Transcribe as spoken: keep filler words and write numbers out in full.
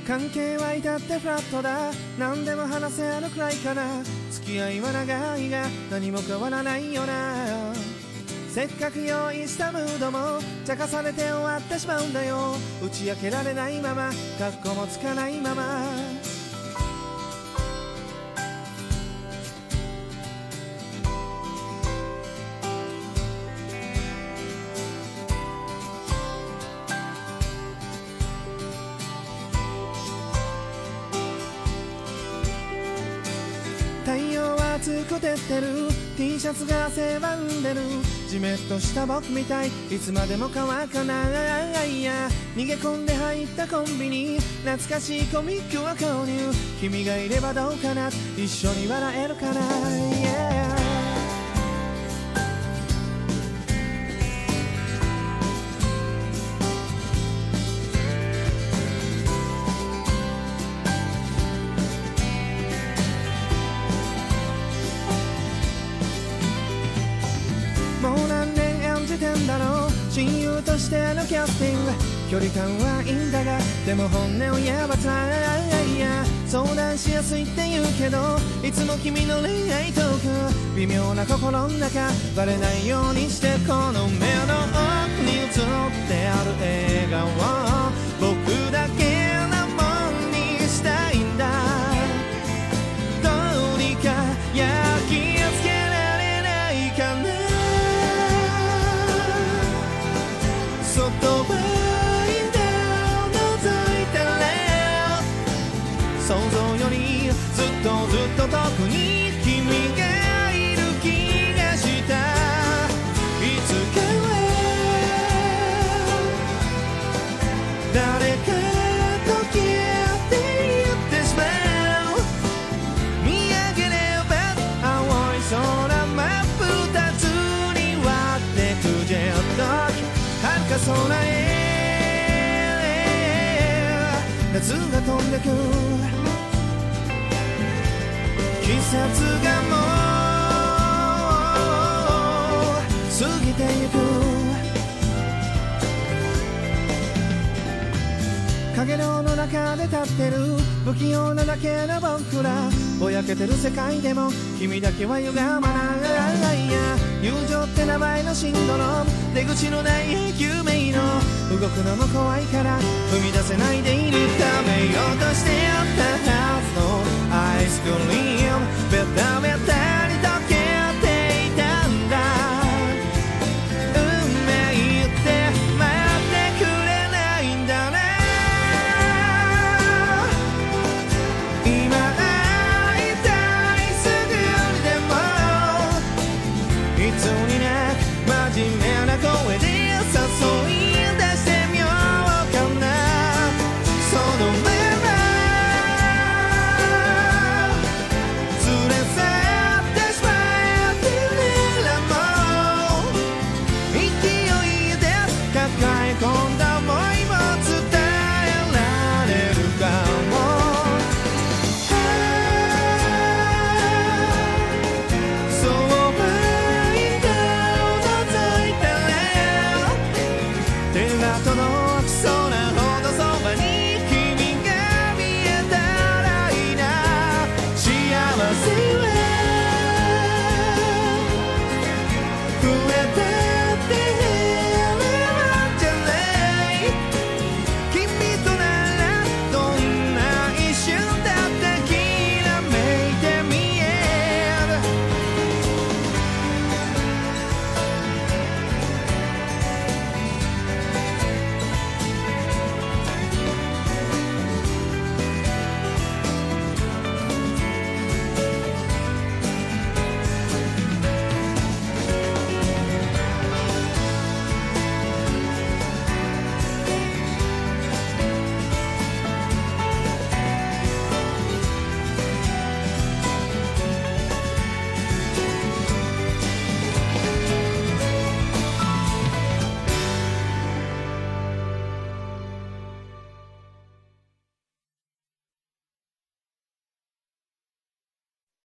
関係は至ってフラットだ、何でも話せるくらいかな。付き合いは長いが何も変わらないよな。せっかく用意したムードも茶化されて終わってしまうんだよ。打ち明けられないまま格好もつかないまま。太陽は熱く照ってる、 T シャツが汗ばんでる、じめっとした僕みたい、いつまでも乾かない。や逃げ込んで入ったコンビニ、懐かしいコミックを購入。君がいればどうかな、一緒に笑えるかな、yeah。もう何年演じてんだろう、親友としてのキャスティング。距離感はいいんだが、でも本音を言えば辛いや。相談しやすいって言うけど、いつも君の恋愛トーク、微妙な心の中バレないようにして、この目の奥に映ってある笑顔を僕だけのもんにしたいんだ。どうにか焼き付けられないかな。外は想像よりずっとずっと遠くに君がいる気がした。いつかは誰かと消えていってしまう。見上げれば青い空真っ二つに割ってくジェット機、遥か空へ夏が飛んでく。季節がもう過ぎてゆく。影の中で立ってる不器用なだけの僕ら、ぼやけてる世界でも君だけは歪まない。や友情って名前のシンドローム、出口のない永久迷路、動くのも怖いから踏み出せないでいる。